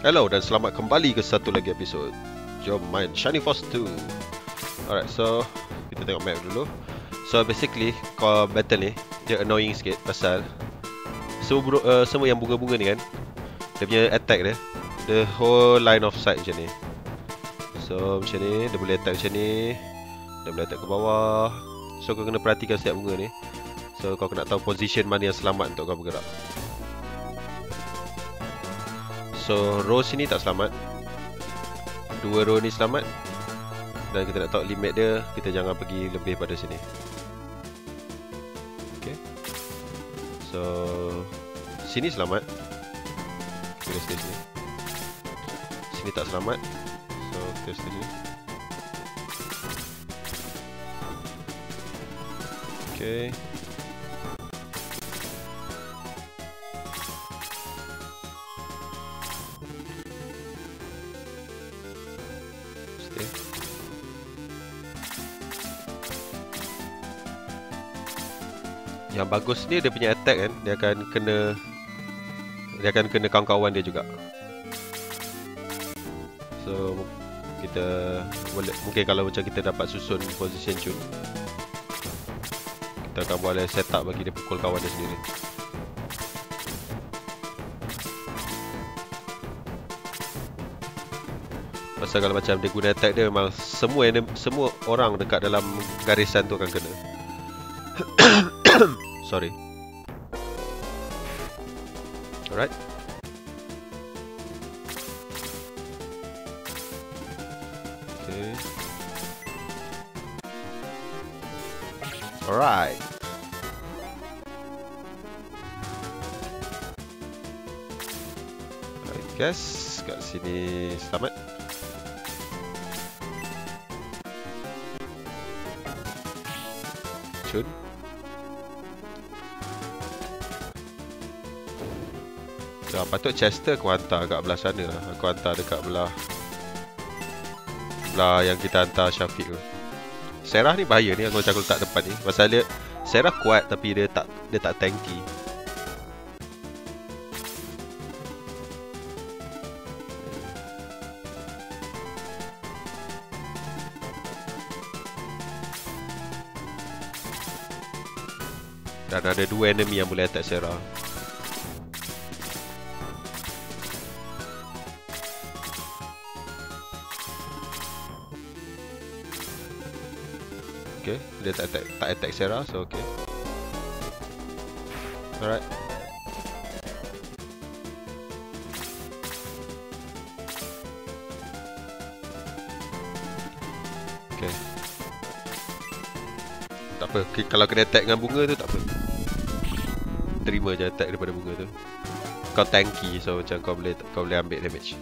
Hello dan selamat kembali ke satu lagi episod. Jom main Shining Force 2. Alright, so kita tengok map dulu. So basically, kalau battle ni dia annoying sikit pasal semua yang bunga-bunga ni kan, dia punya attack dia, the whole line of sight macam ni. So macam ni, dia boleh attack macam ni, dia boleh attack ke bawah. So kau kena perhatikan setiap bunga ni. So kau kena tahu position mana yang selamat untuk kau bergerak. So row sini tak selamat, dua row ni selamat. Dan kita nak tahu limit dia, kita jangan pergi lebih pada sini. Okay. So sini selamat, kita stay sini. Sini tak selamat, so kita stay sini. Okay. Yang bagus ni dia punya attack kan, dia akan kena kawan-kawan dia juga. So kita boleh, mungkin kalau macam kita dapat susun position tune, kita akan boleh set up bagi dia pukul kawan dia sendiri. Pasal kalau macam dia guna attack dia, memang semua orang dekat dalam garisan tu akan kena. Sorry. Alright. Okay. Alright. I guess kat sini selamat. Cun. Ya, patut Chester aku hantar kat belah sana lah. Aku hantar dekat belah yang kita hantar Syafiq tu. Serah ni bahaya ni, aku macam aku letak depan ni. Pasal dia Serah kuat tapi dia tak tanky. Dan ada dua enemy yang boleh attack Serah. Okay, dia tak attack Serah, so okay. Alright. Okay. Tak apa, kalau kena attack dengan bunga tu tak apa. Terima je attack daripada bunga tu. Kau tanky, so macam kau boleh ambil damage.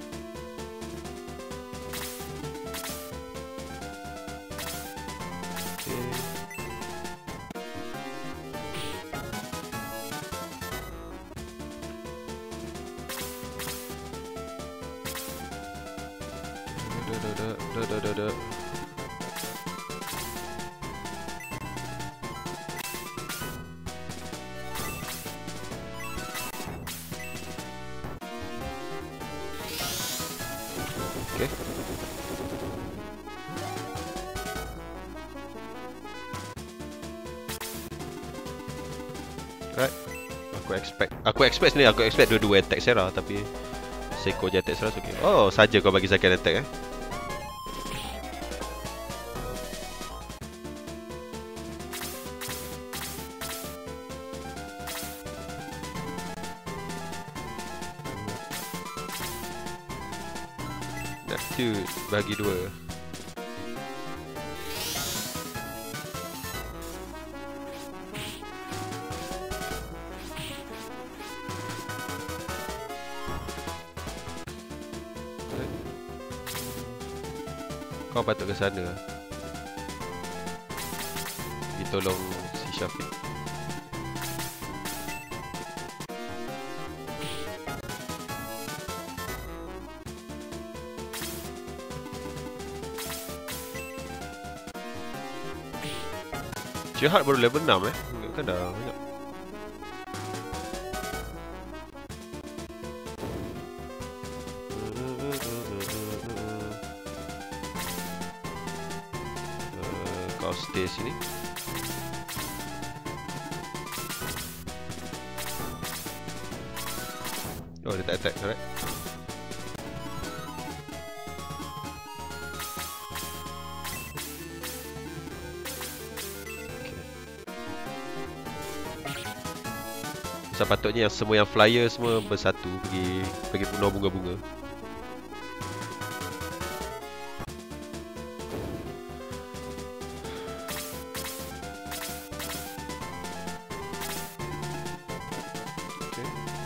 Okay. Right. Aku expect sini, aku expect dua-dua attack Serah, tapi Seiko je attack Serah, okay. Oh, saja kau bagi second attack Nak cute, bagi dua. Kau patut ke sana. Pergi tolong si Syafiq. Jihad baru level 6 kan dah banyak. Kau stay sini. Oh, dia tak attack, alright. Sepatutnya yang semua yang flyer semua bersatu pergi bunuh bunga-bunga. Okay.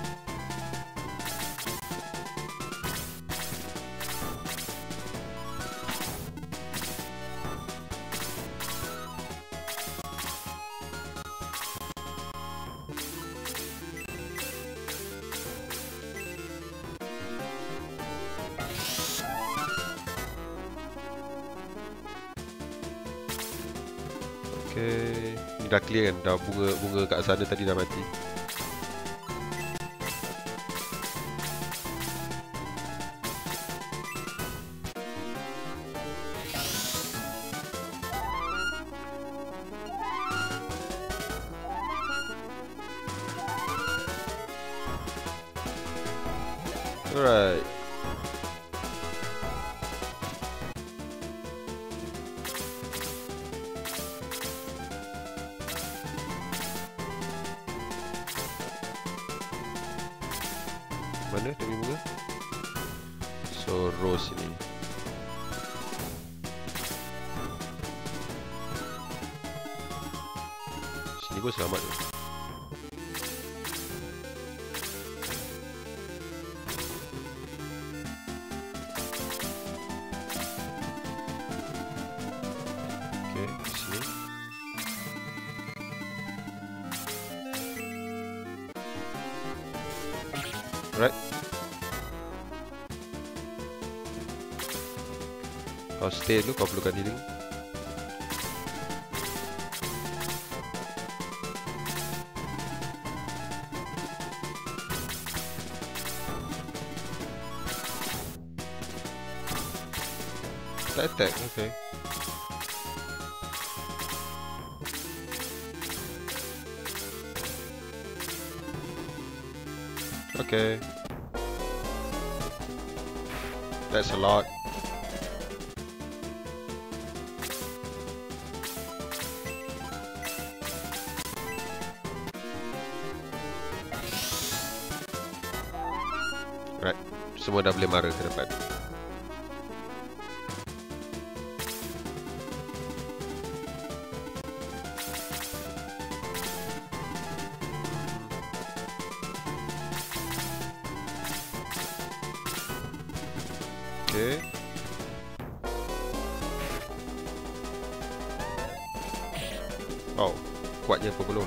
Okay, ni dah clear kan? Dah bunga kat sana tadi dah mati. Alright. Mana dia punya bunga? So, rose ni. Sini pun selamat tu. Okay, sini. Alright. Kau stay dulu, kau perlukan healing. Tak attack, okay. Okay. That's a lot. Right. Semua dah boleh mara ke depan. Okay. Oh, kuatnya apa belum?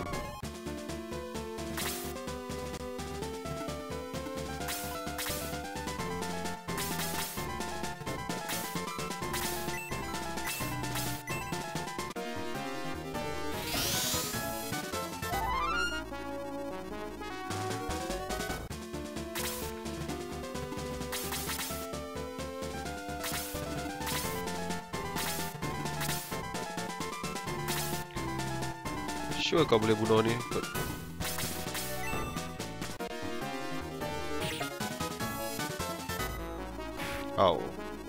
Sure kau boleh bunuh ni. Ow.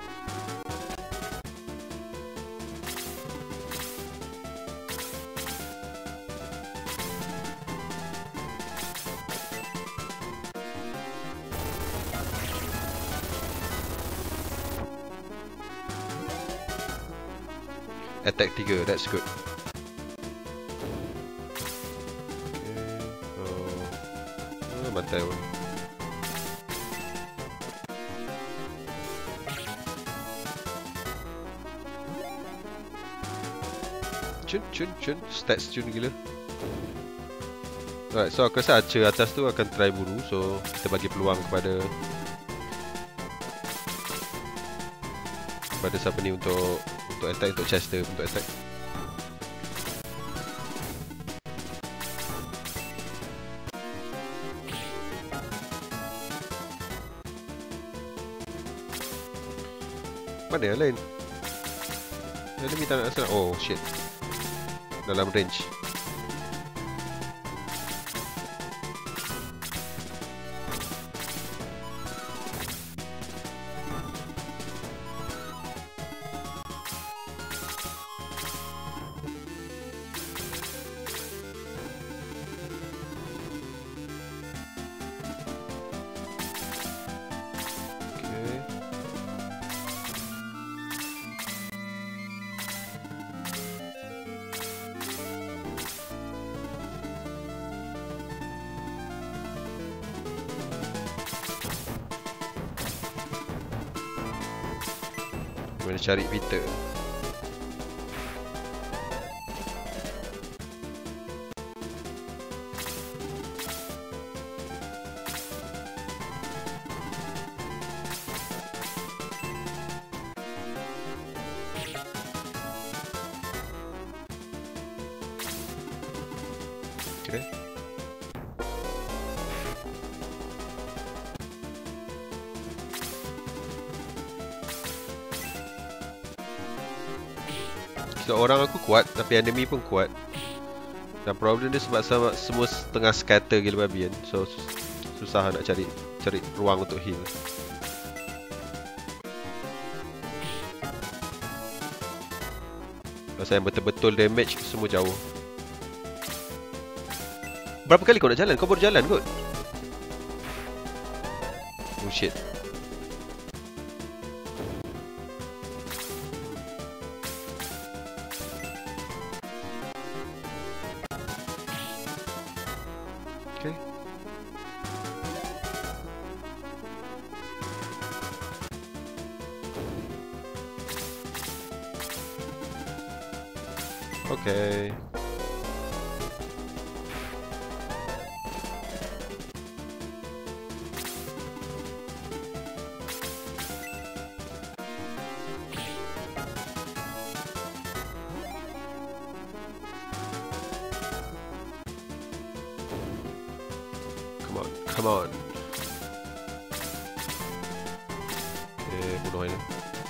Attack 3, that's good. Bantai pun. Cun. Stats cun gila. Alright, so aku rasa archer atas tu akan try buru. So, kita bagi peluang kepada siapa ni untuk attack, untuk Chester untuk attack. Mana yang lain? Enemy tak nak serang. Oh shit. dalam range. Mana cari Peter. Okay. So, orang aku kuat, tapi enemy pun kuat. Dan problem dia sebab semua tengah scatter gila babi kan. So, susah nak cari ruang untuk heal. Pasal yang betul-betul damage semua jauh. Berapa kali kau nak jalan? Kau baru jalan kot. Oh shit. Okay. Okay. Come on. Okay, bunuh ini.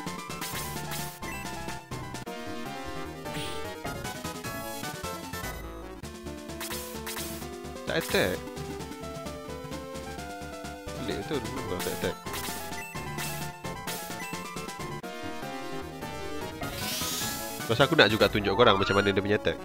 Tak attack. Pelik betul, kenapa tak attack? Pasal aku nak juga tunjuk korang macam mana dia punya attack.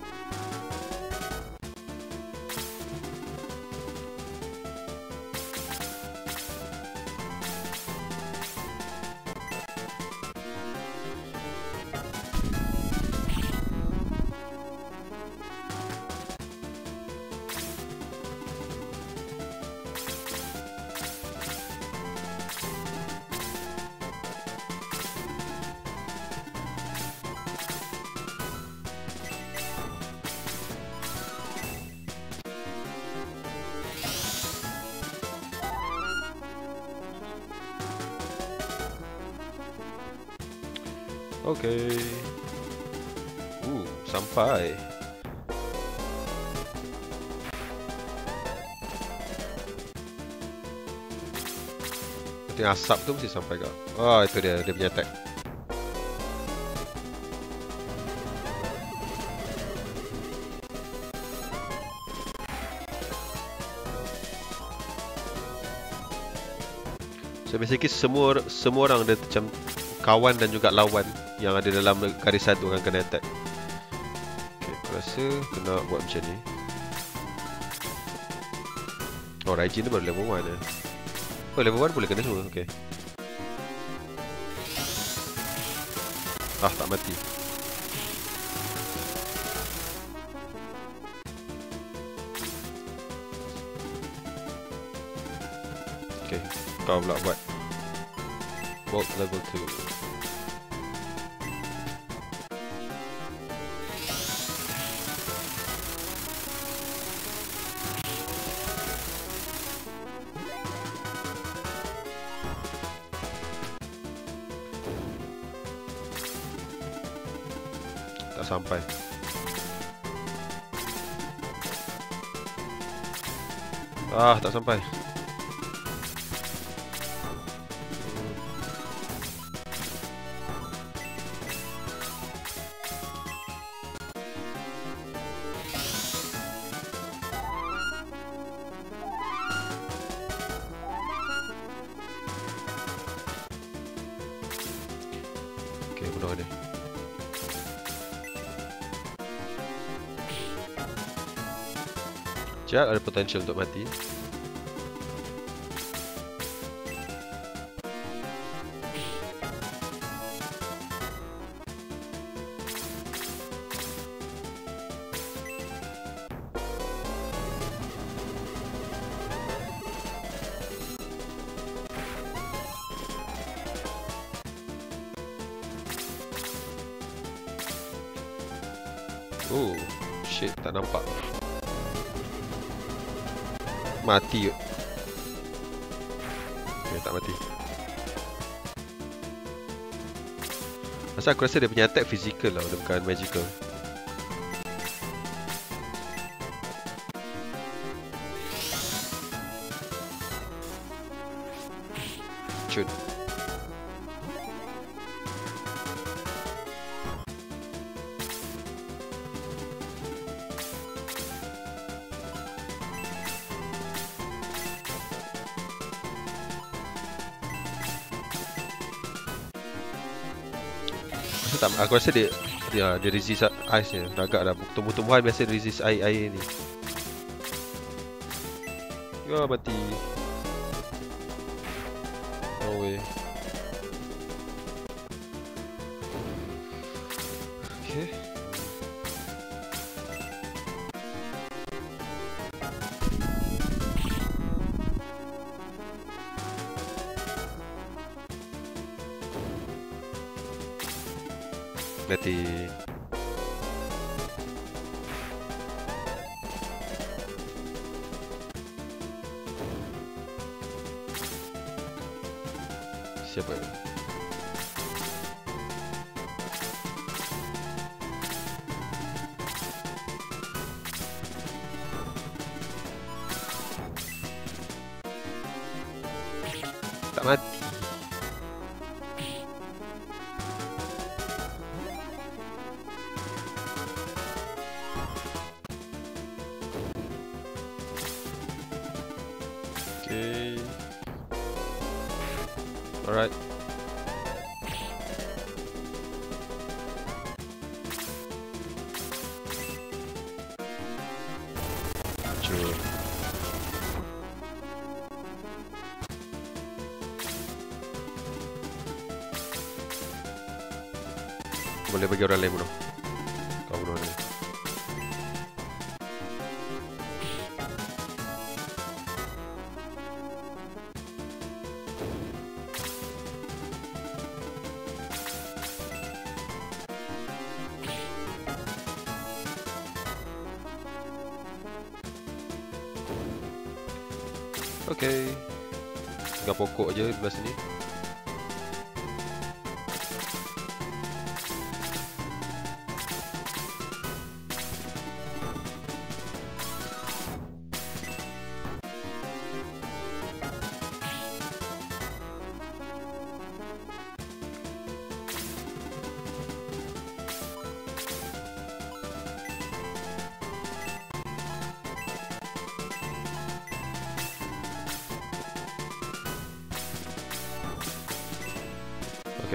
Okay. Sampai. Nanti asap tu mesti sampai kak. Oh, itu dia punya attack. So basically semua orang ada macam kawan dan juga lawan yang ada dalam garis satu akan kena attack. Okay, aku rasa kena buat macam ni. Oh, Raijin ni baru level 1 eh. Oh, level 1 boleh kena semua, okay. Ah, tak mati. Okay, kau pula buat Bolt level 2. Tak sampai. Ah, tak sampai. bawah ni. Sekejap, ada potential untuk mati. Oh, shit, tak nampak. Mati yuk. Okay, tak mati. Pasal aku rasa dia punya attack physical lah, dia bukan magical. Cun. Aku rasa dia resist ice ni. Agak dah tumbuh-tumbuhan biasa resist air ni. Ya, mati. No way. Okay. Mati. Siapa ni? Tak mati. Okay. Alright. Sure. Boleh bagi orang lain bunuh. Kau bunuh ni. Okay. Tinggal pokok je di belah sini. Okay.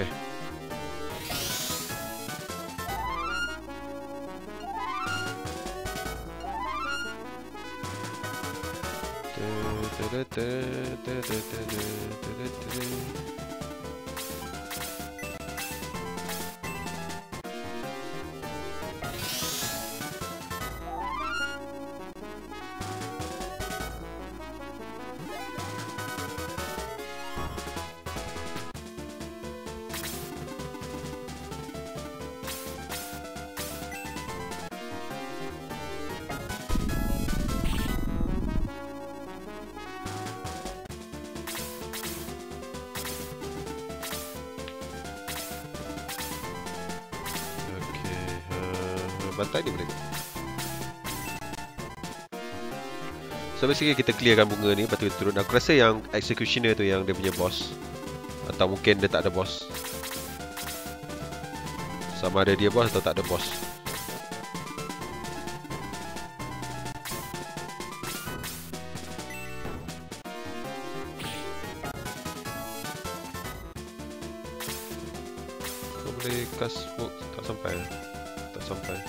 Bantai dia boleh. So basically kita clearkan bunga ni, lepas tu kita turun. Aku rasa yang executioner tu yang dia punya boss. Atau mungkin dia tak ada boss. Sama ada dia boss atau tak ada boss. boleh cast smoke. Tak sampai. Tak sampai.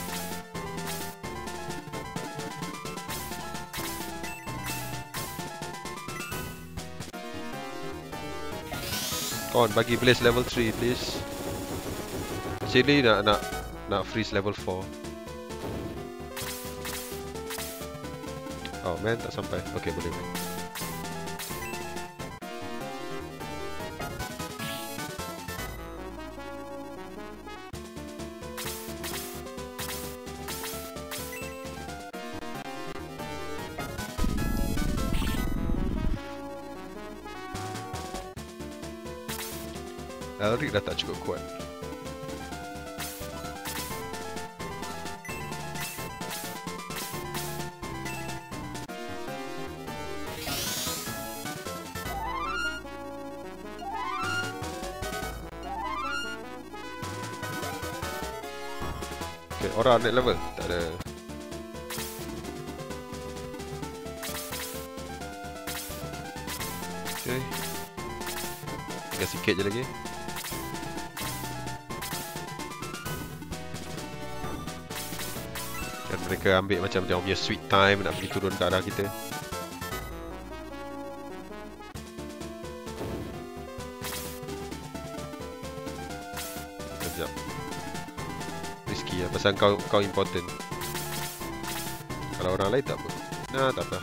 Come on, bagi Blaze level 3 please. Actually nak freeze level 4. Oh man, tak sampai. Okay, boleh. Elric dah tak cukup kuat. Okay, orang naik level? Tak ada. Okay, tinggal sikit je lagi. Dan mereka ambil macam dia punya sweet time nak pergi turun ke arah kita. Sekejap. Risky lah, pasal kau important. Kalau orang lain tak apa. Nah, tak apa.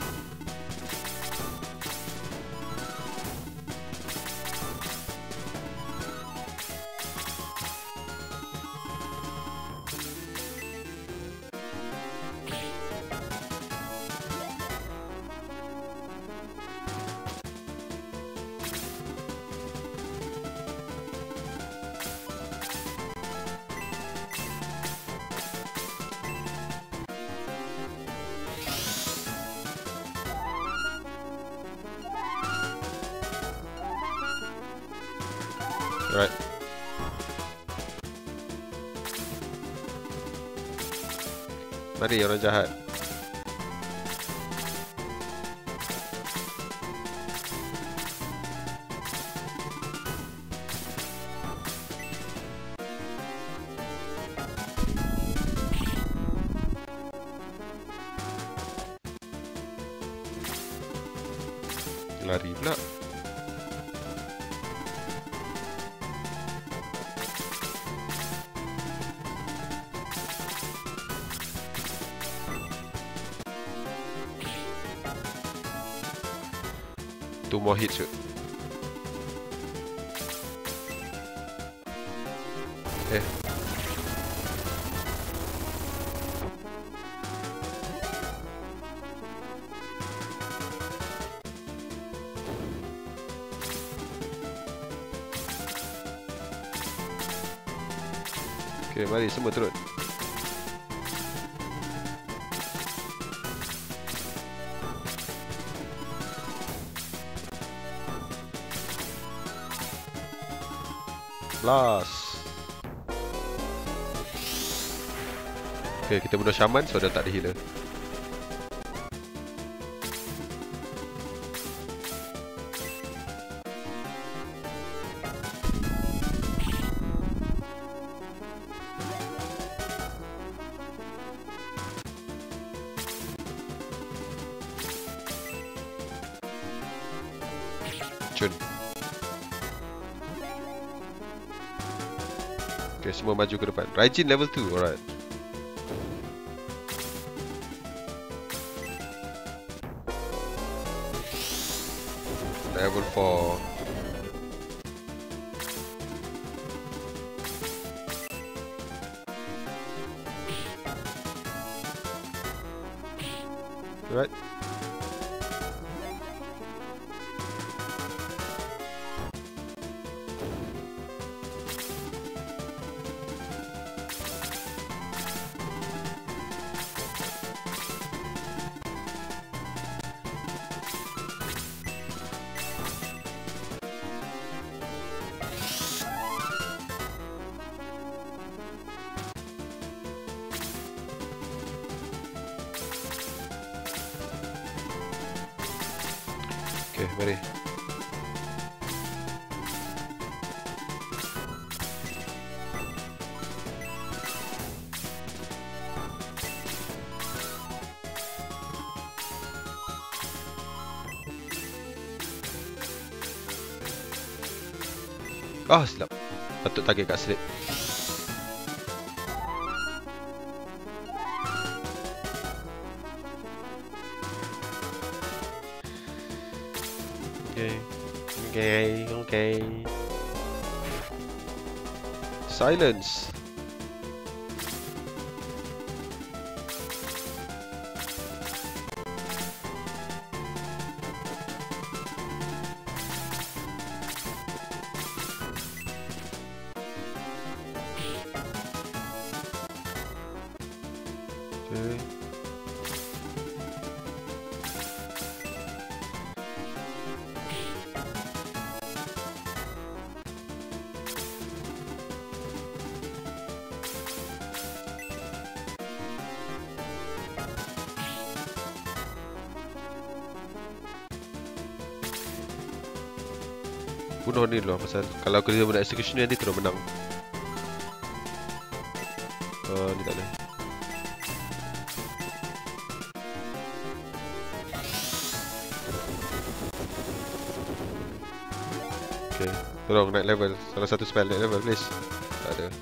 Alright. Mari orang jahat. Lari pula. Two more hits kot. Okay, mari semua turun. Blast. Okay, kita bunuh Shaman so dah tak ada healer. Cun. Okay, semua maju ke depan. Raijin level 2, alright. Level 4. Alright. Okay, mari. Ah, silap. Patut target kat slip. Okay. Silence. Okay. Bunuh ni dulu pasal kalau kerja benda execution nanti terus menang. Ni tak ada. Okay, tolong naik level. Salah satu spell naik level please. Tak ada.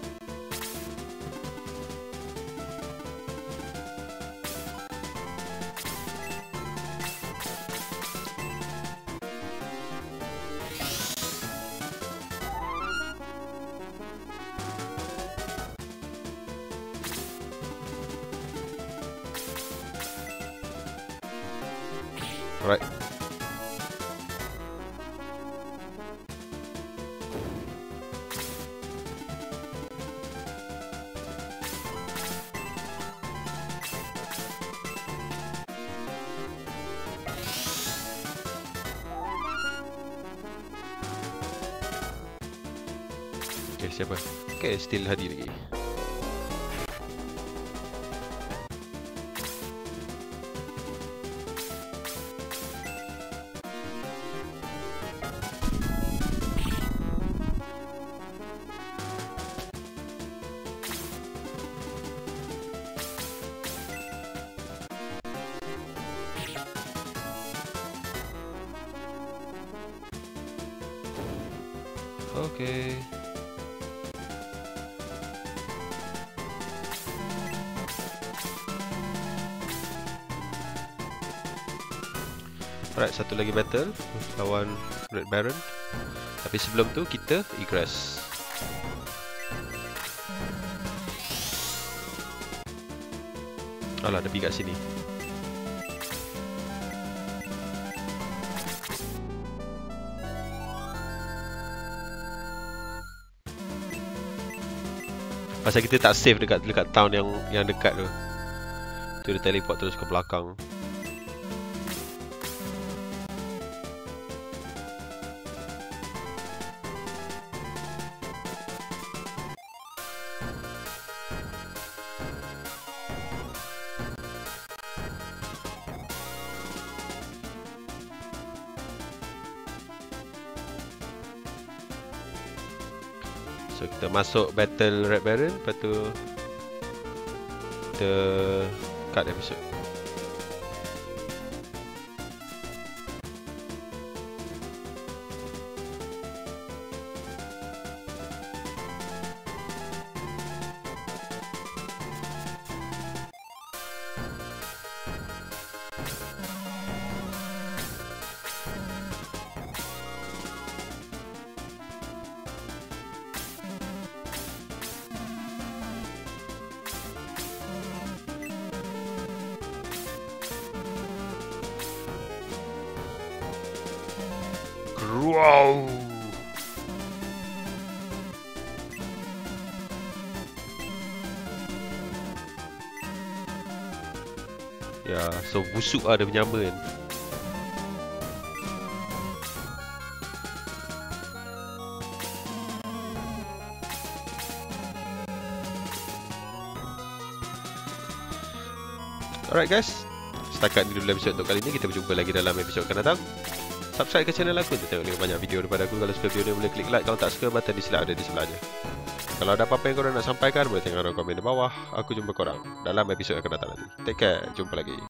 Alright. Okay, siapa? Okay, still hadir lagi. Okay. Alright, satu lagi battle lawan Red Baron. Tapi sebelum tu kita egress. Alah, ada pergi kat sini. Pasal kita tak save dekat town yang dekat tu. Tu dia teleport terus ke belakang. So kita masuk battle Red Baron, lepas tu kita cut episode. Wow. Ya, so busuk lah dia menyambar kan. Alright guys, setakat ni dulu episode untuk kali ni. Kita berjumpa lagi dalam episode akan datang. Subscribe ke channel aku untuk tengok lebih banyak video daripada aku. Kalau suka video ni boleh klik like. Kalau tak suka, button dislike ada di sebelahnya. Kalau ada apa-apa yang korang nak sampaikan, boleh tengok komen di bawah. Aku jumpa korang dalam episod akan datang nanti. Take care, jumpa lagi.